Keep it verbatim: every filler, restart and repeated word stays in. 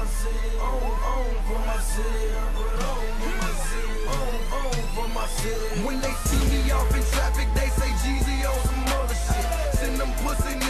my city, on, on for my city, I put on for my city, on, on for my city. When they see me off in traffic, they say Jeezy on some other shit. Send them pussy